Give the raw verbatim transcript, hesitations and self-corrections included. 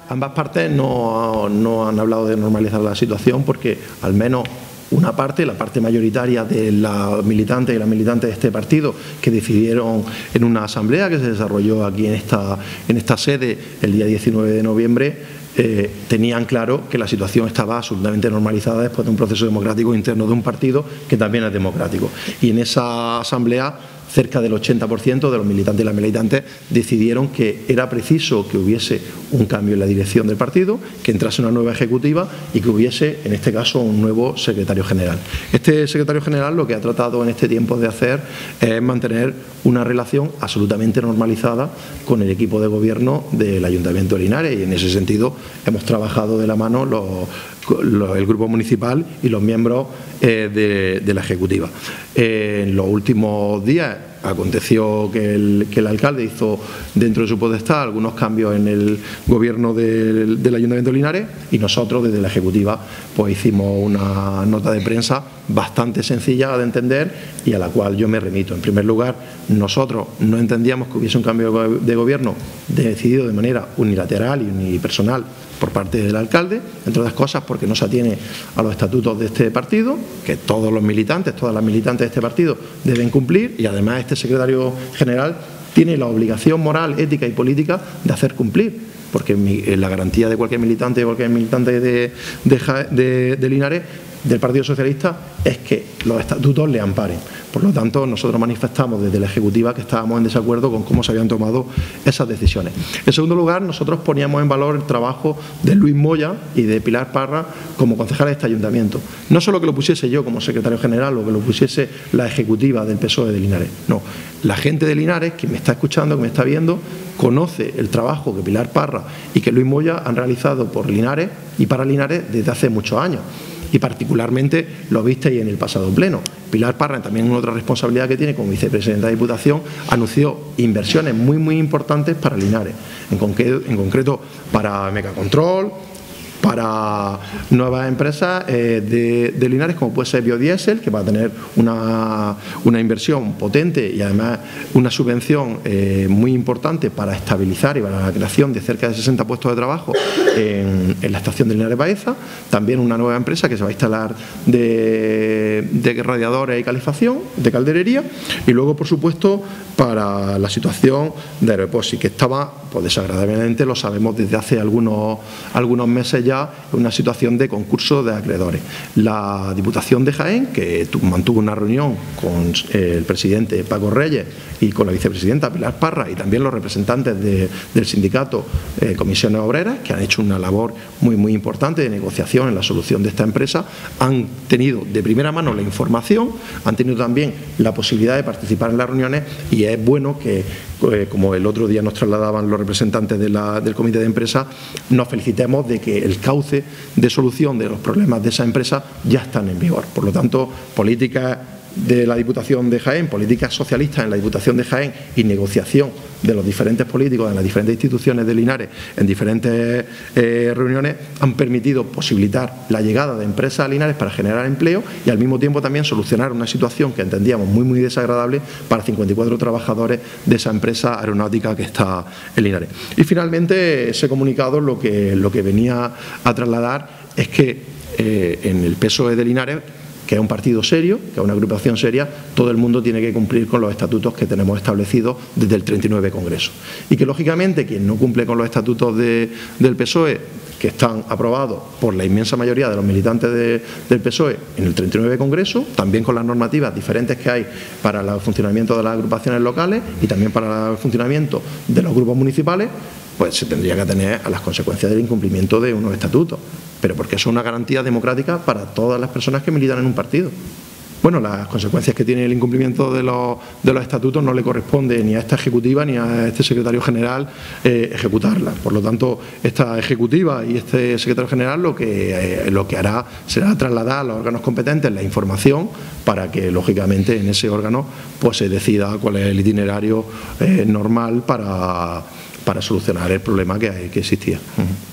ambas partes no, no han hablado de normalizar la situación porque al menos una parte, la parte mayoritaria de los militantes y las militantes de este partido que decidieron en una asamblea que se desarrolló aquí en esta, en esta sede el día diecinueve de noviembre, eh, tenían claro que la situación estaba absolutamente normalizada después de un proceso democrático interno de un partido que también es democrático. Y en esa asamblea cerca del ochenta por ciento de los militantes y las militantes decidieron que era preciso que hubiese un cambio en la dirección del partido, que entrase una nueva ejecutiva y que hubiese, en este caso, un nuevo secretario general. Este secretario general lo que ha tratado en este tiempo de hacer es mantener una relación absolutamente normalizada con el equipo de gobierno del Ayuntamiento de Linares y en ese sentido hemos trabajado de la mano los, los, el grupo municipal y los miembros eh, de, de la ejecutiva. Eh, en los últimos días aconteció que el, que el alcalde hizo dentro de su potestad algunos cambios en el gobierno del, del Ayuntamiento de Linares y nosotros desde la ejecutiva pues hicimos una nota de prensa bastante sencilla de entender y a la cual yo me remito. En primer lugar, nosotros no entendíamos que hubiese un cambio de gobierno decidido de manera unilateral y unipersonal por parte del alcalde, entre otras cosas porque no se atiene a los estatutos de este partido, que todos los militantes, todas las militantes de este partido deben cumplir y además este secretario general tiene la obligación moral, ética y política de hacer cumplir, porque la garantía de cualquier militante, de cualquier militante de, de, de, de Linares, del Partido Socialista, es que los estatutos le amparen. Por lo tanto, nosotros manifestamos desde la Ejecutiva que estábamos en desacuerdo con cómo se habían tomado esas decisiones. En segundo lugar, nosotros poníamos en valor el trabajo de Luis Moya y de Pilar Parra como concejales de este ayuntamiento. No solo que lo pusiese yo como secretario general o que lo pusiese la Ejecutiva del P S O E de Linares, no. La gente de Linares, que me está escuchando, que me está viendo, conoce el trabajo que Pilar Parra y que Luis Moya han realizado por Linares y para Linares desde hace muchos años. Y particularmente lo visteis en el pasado pleno. Pilar Parra, también en otra responsabilidad que tiene como vicepresidenta de Diputación, anunció inversiones muy muy importantes para Linares, en concreto, en concreto para Megacontrol, para nuevas empresas eh, de, de Linares como puede ser Biodiesel, que va a tener una, una inversión potente y además una subvención eh, muy importante para estabilizar y para la creación de cerca de sesenta puestos de trabajo en, en la estación de Linares Baeza. También una nueva empresa que se va a instalar de, de radiadores y calefacción, de calderería, y luego por supuesto para la situación de Aeroposi, que estaba, pues desagradablemente lo sabemos desde hace algunos, algunos meses ya, una situación de concurso de acreedores. La Diputación de Jaén, que mantuvo una reunión con el presidente Paco Reyes y con la vicepresidenta Pilar Parra y también los representantes de, del sindicato eh, Comisiones Obreras, que han hecho una labor muy muy importante de negociación en la solución de esta empresa, han tenido de primera mano la información, han tenido también la posibilidad de participar en las reuniones y es bueno que, eh, como el otro día nos trasladaban los representantes de la, del comité de empresa, nos felicitemos de que el cauce de solución de los problemas de esa empresa ya están en vigor. Por lo tanto, políticas de la Diputación de Jaén, políticas socialistas en la Diputación de Jaén y negociación de los diferentes políticos en las diferentes instituciones de Linares en diferentes eh, reuniones han permitido posibilitar la llegada de empresas a Linares para generar empleo y al mismo tiempo también solucionar una situación que entendíamos muy muy desagradable para cincuenta y cuatro trabajadores de esa empresa aeronáutica que está en Linares. Y finalmente ese comunicado lo que, lo que venía a trasladar es que eh, en el P S O E de Linares, que es un partido serio, que es una agrupación seria, todo el mundo tiene que cumplir con los estatutos que tenemos establecidos desde el treinta y nueve Congreso. Y que, lógicamente, quien no cumple con los estatutos de, del P S O E, que están aprobados por la inmensa mayoría de los militantes de, del P S O E en el treinta y nueve Congreso, también con las normativas diferentes que hay para el funcionamiento de las agrupaciones locales y también para el funcionamiento de los grupos municipales, pues se tendría que atener a las consecuencias del incumplimiento de unos estatutos, pero porque eso es una garantía democrática para todas las personas que militan en un partido. Bueno, las consecuencias que tiene el incumplimiento de los, de los estatutos no le corresponde ni a esta ejecutiva ni a este secretario general eh, ejecutarlas. Por lo tanto, esta ejecutiva y este secretario general lo que, eh, lo que hará será trasladar a los órganos competentes la información para que, lógicamente, en ese órgano pues se decida cuál es el itinerario eh, normal para, para solucionar el problema que, que existía. Uh-huh.